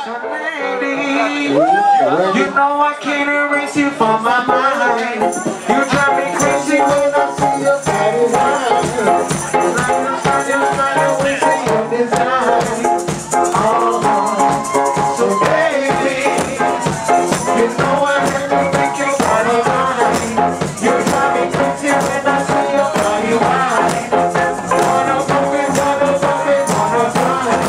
lady. You know I can't erase you from my mind. You drive me crazy when I see your body line. Just find a way to your design. So baby, you know I have to make your body mine. You drive me crazy when I see your body line. Wanna bump it, wanna bump it, wanna grind.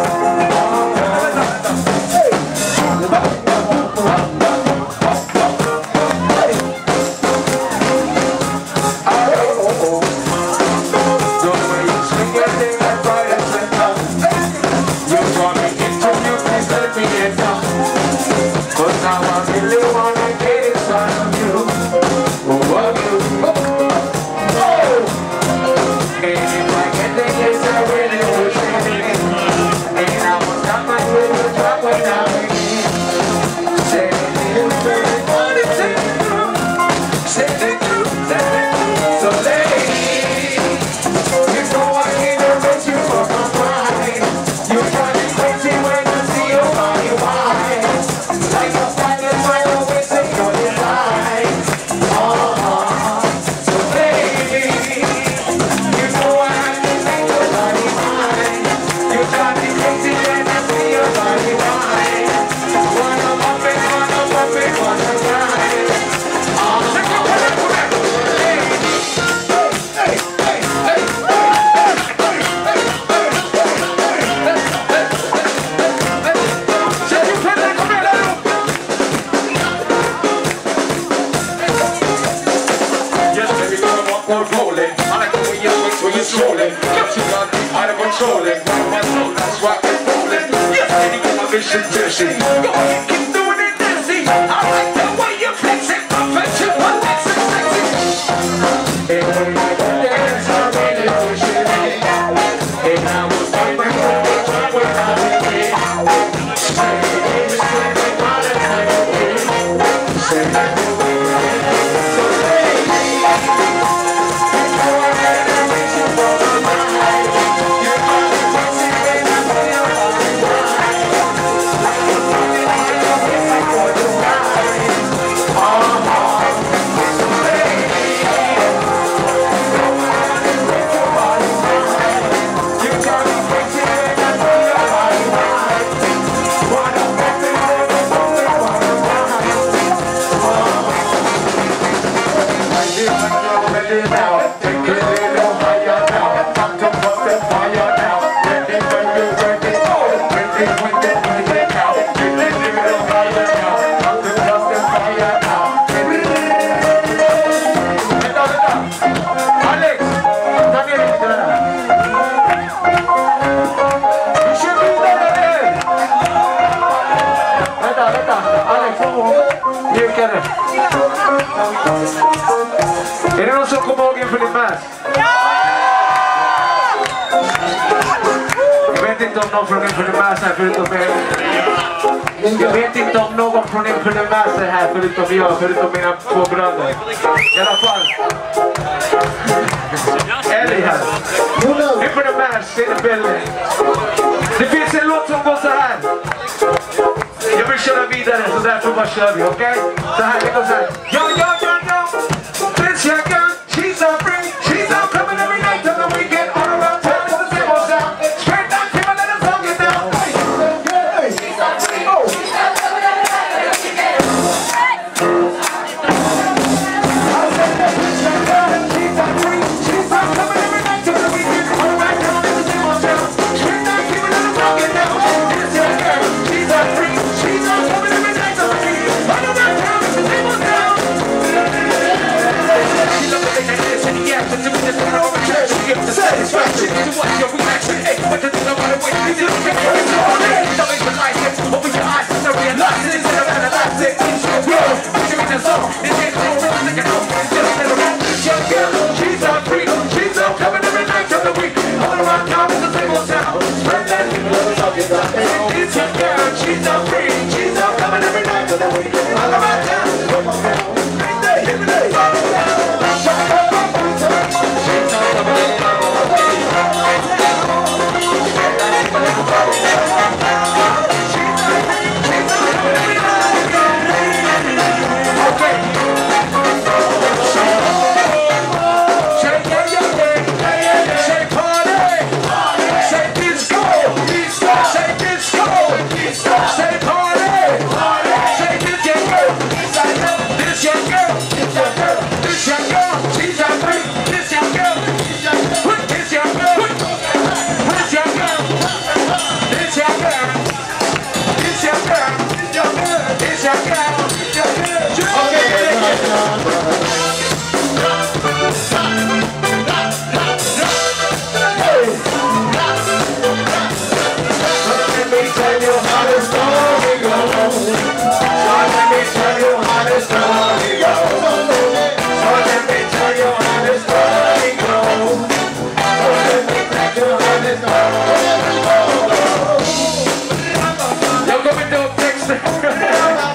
Är det någon som kommer ihåg inför din mass? Jag vet inte om någon från inför din mass här förutom mig. Jag vet inte om någon från inför din mass är här förutom jag, förutom mina två bröder. I alla fall. Ellie här. Inför din mass, in the building. Det finns en låt som går så här. Jag vill köra vidare så därför bara kör vi, okej? Så här, det går så här. Yo, yo, yo, yo. This your girl, she's so free. She's so coming every night till the weekend. All around town is the same old sound. Straight down, keep on letting us all get down. She's so free. Oh. She's so coming every night till the weekend. I said that this your girl, she's so free. She's so coming every night till the weekend. All around town is the same old sound. Straight down, keep on letting us all get down. This your girl, she's so free. She's so coming every night till the weekend. All around town is the same old sound. She love it like this and the action to me just kind of overcharge. She gives the satisfaction to watch your reaction. Hey, but the thing about the way you do it, it's all in. Don't even like it. Open your eyes to realize it. Instead of analyzing it, it's your world. Put you in the zone. It's getting no real like a home. It's just a little young girl. She's so free. She's so coming every night of the week. All around town is the same old town. Spread that it's your girl. She's so free. She's so coming every night of the week. All around town. She's Yo, go with the text.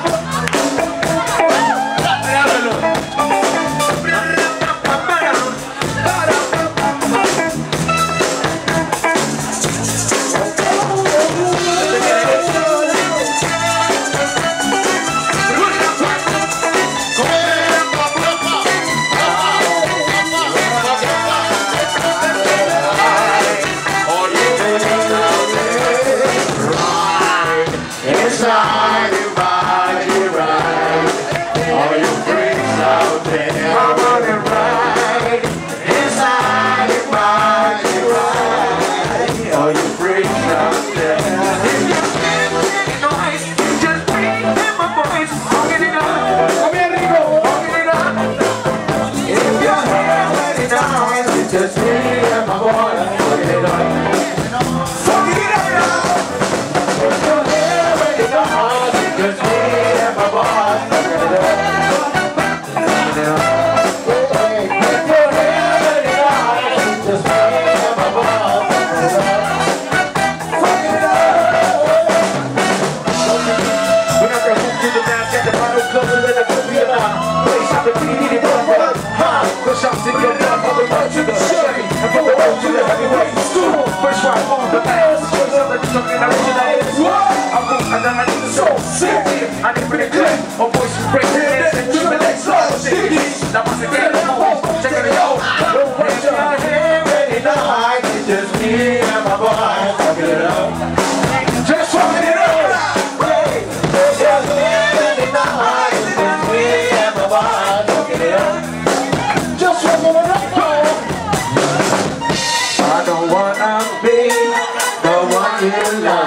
Inside your body, right? All your friends out there, I wanna ride. Inside your body, right? All your friends out there. If you can't make noise, just breathe in my voice. Honking it up. Come here, Rico. Honking it up. If you're here when it's noise, it's just me and my boy. Look at it up. Fuck it up now. If you're here when it's noise, it's just me and my boy. Look at it up. If you're here when it's noise, it's just me and my boy. Look at it up. Fuck it up. When I go to the back, get the bottle closer than the cookie alarm. Place out the beat, it don't run. Push ups in your blood, from the road to the Chevy, and from the road to the heavyweight school. Push right on the ass, push up like something original is. I'm cool, and then I need the soul. Sit here, I need pretty clear. Oh, boys, you break the dance and keep it next slow. Now once again, I'm home, check it out. If you're here when it's noise, it's just me and my boy. Look at it up. Just fucking it up. I don't wanna be the one you love.